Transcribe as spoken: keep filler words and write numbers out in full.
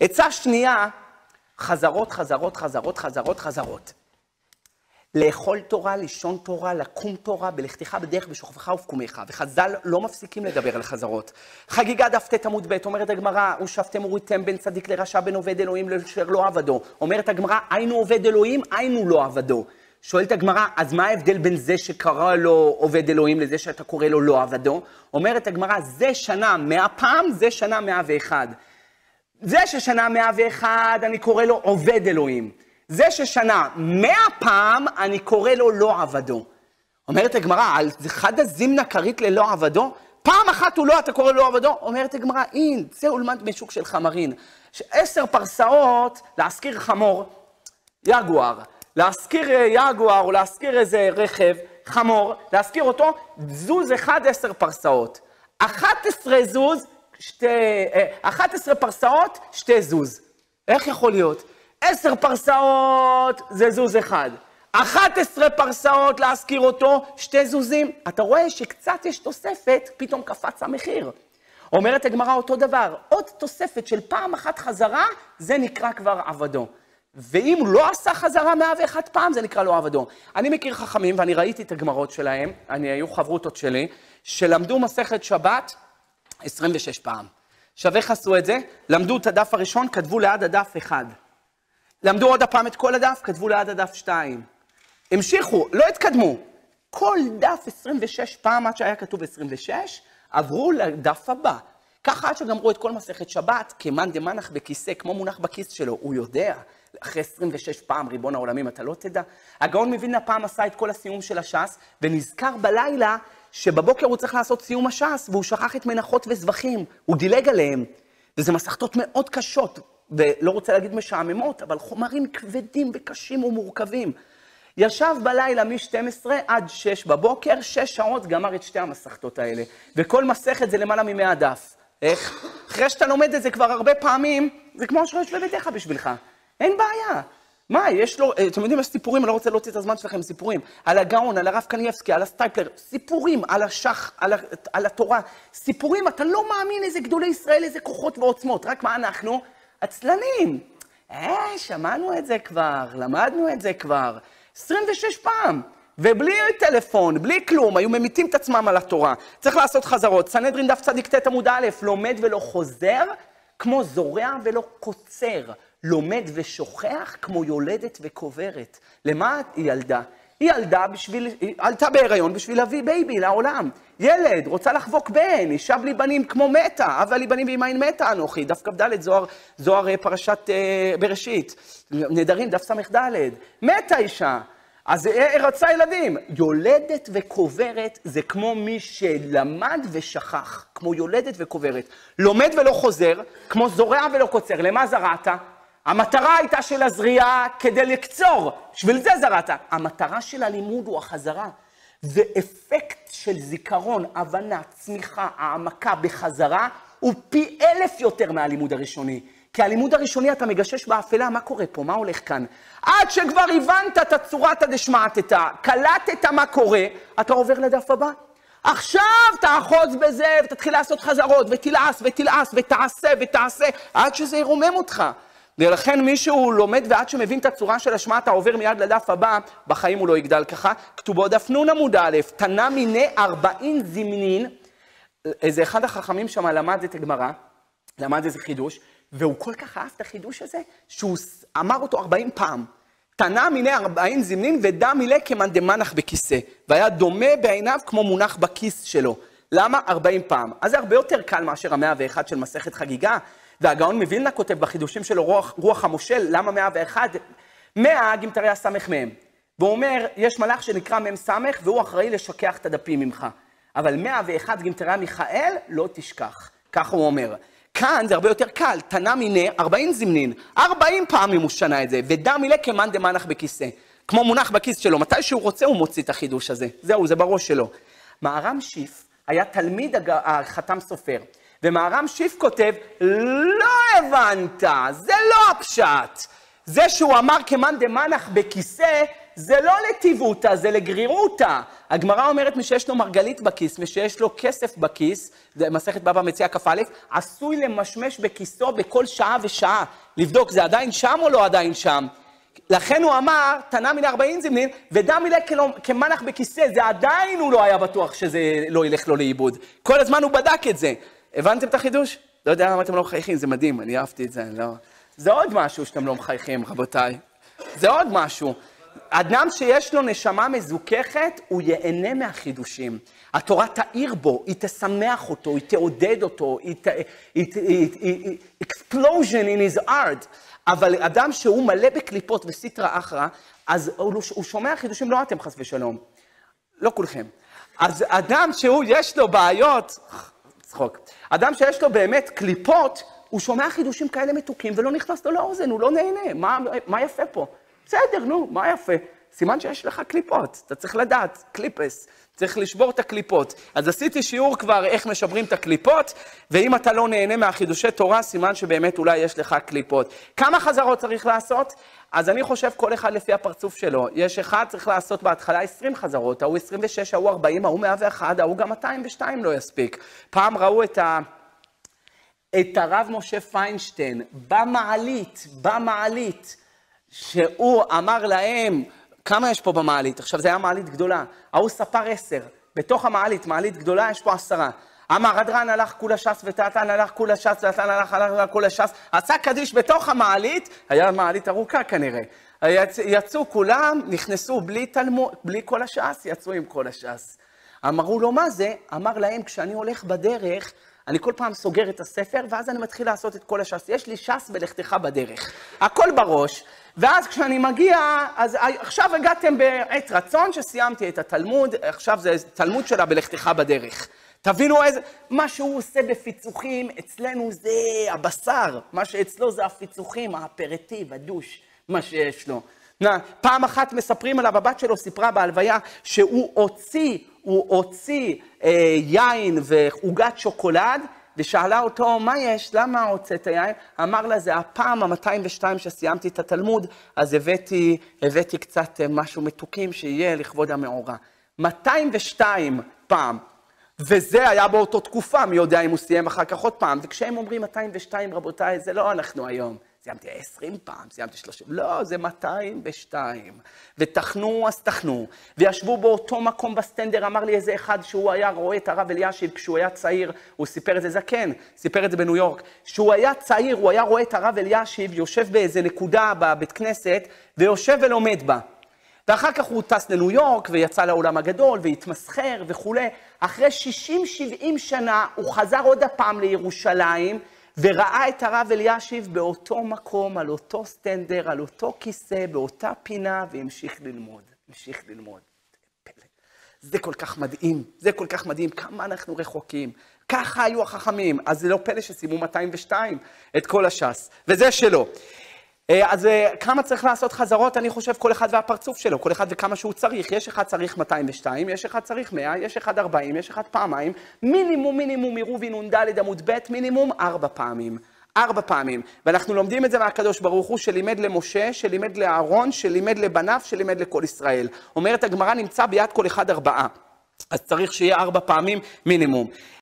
עצה שנייה, חזרות, חזרות, חזרות, חזרות, חזרות. לאכול תורה, לישון תורה, לקום תורה, בלכתך בדרך בשוכבך ובקומך. וחז"ל לא מפסיקים לדבר על חזרות. חגיגה דף ט' עמוד ב', אומרת הגמרא, ושפטם וראיתם בין צדיק לרשע, בין עובד אלוהים לאשר לא עבדו. אומרת הגמרא, היינו עובד אלוהים, היינו לא עבדו. שואלת הגמרא, אז מה ההבדל בין זה שקרא לו עובד אלוהים לזה שאתה קורא לו לא עבדו? אומרת הגמרא, זה שנה מאה פעם, זה שנה מאה ואחד. זה ששנה מאה ואחד, אני קורא לו עובד אלוהים. זה ששנה מאה פעם, אני קורא לו לא עבדו. אומרת הגמרא, על אחד הזימנה קרית ללא עבדו, פעם אחת הוא לא, אתה קורא לו לא עבדו? אומרת הגמרא, אין, זה אולמד משוק של חמרין. עשר פרסאות, להזכיר חמור, יגואר. להזכיר יגואר או להזכיר איזה רכב, חמור, להזכיר אותו, זוז אחד עשר פרסאות. אחת עשרה זוז, שתי, אחת עשרה פרסאות, שתי זוז. איך יכול להיות? עשר פרסאות זה זוז אחד. אחת עשרה פרסאות להזכיר אותו, שתי זוזים. אתה רואה שקצת יש תוספת, פתאום קפץ המחיר. אומרת הגמרא אותו דבר, עוד תוספת של פעם אחת חזרה, זה נקרא כבר עבדו. ואם הוא לא עשה חזרה מאה ואחת פעם, זה נקרא לא עבדו. אני מכיר חכמים, ואני ראיתי את הגמרות שלהם, אני היו חברותות שלי, שלמדו מסכת שבת עשרים ושש פעם. שווה עשו את זה, למדו את הדף הראשון, כתבו ליד הדף אחד. למדו עוד הפעם את כל הדף, כתבו ליד הדף שתיים. המשיכו, לא התקדמו. כל דף עשרים ושש פעם, עד שהיה כתוב עשרים ושש, עברו לדף הבא. ככה עד שגמרו את כל מסכת שבת, כמאן דמנח בכיסא, כמו מונח בכיס שלו, הוא יודע. אחרי עשרים ושש פעם, ריבון העולמים, אתה לא תדע. הגאון מווילנה פעם עשה את כל הסיום של הש"ס, ונזכר בלילה שבבוקר הוא צריך לעשות סיום הש"ס, והוא שכח את מנחות וזבחים, הוא דילג עליהם. וזה מסכתות מאוד קשות, ולא רוצה להגיד משעממות, אבל חומרים כבדים וקשים ומורכבים. ישב בלילה מ-שתים עשרה עד שש בבוקר, שש שעות גמר את שתי המסכתות האלה. וכל מסכת זה למעלה ממאה דף. איך? אחרי שאתה לומד את זה כבר הרבה פעמים, זה כמו שראש בביתך בשבילך. אין בעיה. מה, יש לו, אתם יודעים, יש סיפורים, אני לא רוצה להוציא את הזמן שלכם, סיפורים. על הגאון, על הרב קניאבסקי, על הסטייפלר, סיפורים, על השח, על, על התורה. סיפורים, אתה לא מאמין איזה גדולי ישראל, איזה כוחות ועוצמות. רק מה אנחנו? עצלנים. אה, שמענו את זה כבר, למדנו את זה כבר. עשרים ושש פעם. ובלי טלפון, בלי כלום, היו ממיתים את עצמם על התורה. צריך לעשות חזרות. סנהדרין דף צדיק ט' עמוד א', לומד ולא חוזר, כמו זורע ולא קוצר. לומד ושוכח כמו יולדת וקוברת. למה היא ילדה? היא ילדה בשביל, היא עלתה בהיריון בשביל להביא בייבי לעולם. ילד, רוצה לחבוק בן, ישב לי בנים כמו מתה, אבל לי בנים ואימין מתה אנוכי. דף כ"ד, זוהר, זוהר פרשת אה, בראשית. נדרים, דף סמך ד', מתה אישה. אז רצה ילדים. יולדת וקוברת זה כמו מי שלמד ושכח, כמו יולדת וקוברת. לומד ולא חוזר, כמו זורע ולא קוצר. למה זרעת? המטרה הייתה של הזריעה כדי לקצור, בשביל זה זרעת. המטרה של הלימוד הוא החזרה. זה אפקט של זיכרון, הבנה, צמיחה, העמקה בחזרה, הוא פי אלף יותר מהלימוד הראשוני. כי הלימוד הראשוני אתה מגשש באפלה, מה קורה פה? מה הולך כאן? עד שכבר הבנת את הצורתא דשמעתתא, קלטת מה קורה, אתה עובר לדף הבא. עכשיו תאחוז בזה ותתחיל לעשות חזרות, ותלעס ותלעס ותעשה ותעשה, עד שזה ירומם אותך. ולכן מישהו לומד ועד שמבין את הצורה של השמע, אתה עובר מיד לדף הבא, בחיים הוא לא יגדל ככה. כתובו דף נון עמוד א', תנא מיני ארבעין זמנין, איזה אחד החכמים שם למד את הגמרא, למד איזה חידוש, והוא כל כך אהב את החידוש הזה, שהוא אמר אותו ארבעים פעם. תנא מיני ארבעין זמנין ודע מילא כמאן דמנח בכיסא, והיה דומה בעיניו כמו מונח בכיס שלו. למה? ארבעים פעם. אז זה הרבה יותר קל מאשר המאה ואחת של מסכת חגיגה, והגאון מווילנה כותב בחידושים שלו רוח, רוח המושל, למה מאה ואחת? מאה גימטרי הסמך מהם. והוא אומר, יש מלאך שנקרא מם סמך, והוא אחראי לשכח את הדפים ממך. אבל מאה ואחת גימטרי מיכאל, לא תשכח. כך הוא אומר. כאן זה הרבה יותר קל, תנא מיני ארבעין זמנין. ארבעים פעמים הוא שנה את זה, ודע מילא כמאן דמנח בכיסא. כמו מונח בכיס שלו, מתי שהוא רוצה הוא מוציא את החידוש הזה. זהו, זה בראש שלו. מהר"ם שיף היה תלמיד החתם סופר. ומהר"ם שיף כותב, לא הבנת, זה לא הפשט. זה שהוא אמר כמאן דמנח בכיסא, זה לא לטיבותא, זה לגרירותא. הגמרא אומרת מי שיש לו מרגלית בכיס, מי שיש לו כסף בכיס, מסכת בבא מציעא כ"א, עשוי למשמש בכיסו בכל שעה ושעה. לבדוק, זה עדיין שם או לא עדיין שם? לכן הוא אמר, תנא מילי ארבעין זמנין, ודע מילי כמנח בכיסא, זה עדיין הוא לא היה בטוח שזה לא ילך לו לאיבוד. כל הזמן הוא בדק את זה. הבנתם את החידוש? לא יודע למה אתם לא מחייכים, זה מדהים, אני אהבתי את זה, לא. זה עוד משהו שאתם לא מחייכים, רבותיי. זה עוד משהו. אדם שיש לו נשמה מזוככת, הוא ייהנה מהחידושים. התורה תאיר בו, היא תשמח אותו, היא תעודד אותו, היא ת... explosion in his art. אבל אדם שהוא מלא בקליפות וסיטרא אחרא, אז הוא שומע חידושים, לא אתם חס ושלום. לא כולכם. אז אדם שהוא יש לו בעיות, צחוק. אדם שיש לו באמת קליפות, הוא שומע חידושים כאלה מתוקים ולא נכנס לו לאוזן, הוא לא נהנה. מה, מה יפה פה? בסדר, נו, מה יפה? סימן שיש לך קליפות, אתה צריך לדעת, קליפס, צריך לשבור את הקליפות. אז עשיתי שיעור כבר איך משברים את הקליפות, ואם אתה לא נהנה מהחידושי תורה, סימן שבאמת אולי יש לך קליפות. כמה חזרות צריך לעשות? אז אני חושב כל אחד לפי הפרצוף שלו. יש אחד צריך לעשות בהתחלה עשרים חזרות, ההוא עשרים ושש, ההוא ארבעים, ההוא מאה ואחת, ההוא גם מאתיים ושתיים לא יספיק. פעם ראו את ה... את הרב משה פיינשטיין, במעלית, במעלית, שהוא אמר להם, כמה יש פה במעלית? עכשיו זה היה מעלית גדולה, ההוא ספר עשר, בתוך המעלית, מעלית גדולה, יש פה עשרה. אמר, הדרן הלך כולה ש"ס, ותתן הלך כולה ש"ס, ותתן הלך הלך כולה ש"ס, עשה קדיש בתוך המעלית, היה מעלית ארוכה כנראה. יצ... יצאו כולם, נכנסו בלי תלמוד, בלי כל הש"ס, יצאו עם כל הש"ס. אמרו לו, מה זה? אמר להם, כשאני הולך בדרך, אני כל פעם סוגר את הספר, ואז אני מתחיל לעשות את כל הש"ס. יש לי ש"ס בלכתך בדרך. הכל בראש, ואז כשאני מגיע, אז עכשיו הגעתם בעת רצון שסיימתי את התלמוד, עכשיו זה תלמוד שלה בלכתך בדרך. תבינו איזה, מה שהוא עושה בפיצוחים, אצלנו זה הבשר, מה שאצלו זה הפיצוחים, האפרטיב, הדוש, מה שיש לו. נה, פעם אחת מספרים עליו, הבת שלו סיפרה בהלוויה, שהוא הוציא, הוא הוציא אה, יין ועוגת שוקולד, ושאלה אותו, מה יש? למה הוצאת יין? אמר לה, זה הפעם ה-מאתיים ושתיים שסיימתי את התלמוד, אז הבאתי, הבאתי קצת משהו מתוקים שיהיה לכבוד המאורע. מאתיים ושתיים פעם. וזה היה באותו תקופה, מי יודע אם הוא סיים אחר כך עוד פעם. וכשהם אומרים מאתיים ושתיים, רבותיי, זה לא אנחנו היום. סיימתי עשרים פעם, סיימתי שלושים. לא, זה מאתיים ושתיים. ותחנו, אז תחנו. וישבו באותו מקום בסטנדר, אמר לי איזה אחד שהוא היה רואה את הרב אלישיב כשהוא היה צעיר, הוא סיפר את זה זקן, סיפר את זה בניו יורק. כשהוא היה צעיר, הוא היה רואה את הרב אלישיב, יושב באיזה נקודה בבית כנסת, ויושב ולומד בה. ואחר כך הוא טס לניו יורק, ויצא לעולם הגדול, והתמסחר וכו'. אחרי שישים שבעים שנה, הוא חזר עוד הפעם לירושלים, וראה את הרב אלישיב באותו מקום, על אותו סטנדר, על אותו כיסא, באותה פינה, והמשיך ללמוד. המשיך ללמוד. זה כל כך מדהים, זה כל כך מדהים, כמה אנחנו רחוקים. ככה היו החכמים, אז זה לא פלא שסיימו מאתיים ושתיים את כל הש"ס, וזה שלו. אז כמה צריך לעשות חזרות? אני חושב כל אחד והפרצוף שלו, כל אחד וכמה שהוא צריך. יש אחד צריך מאתיים ושתיים, יש אחד צריך מאה, יש אחד ארבעים, יש אחד פעמיים. מינימום, מינימום, עירובין נ"ד עמוד ב', מינימום ארבע פעמים. ארבע פעמים. ואנחנו לומדים את זה מהקדוש ברוך הוא, שלימד למשה, שלימד לאהרון, שלימד לבניו, שלימד לכל ישראל. אומרת הגמרא, נמצא ביד כל אחד ארבעה. אז צריך שיהיה ארבע פעמים מינימום.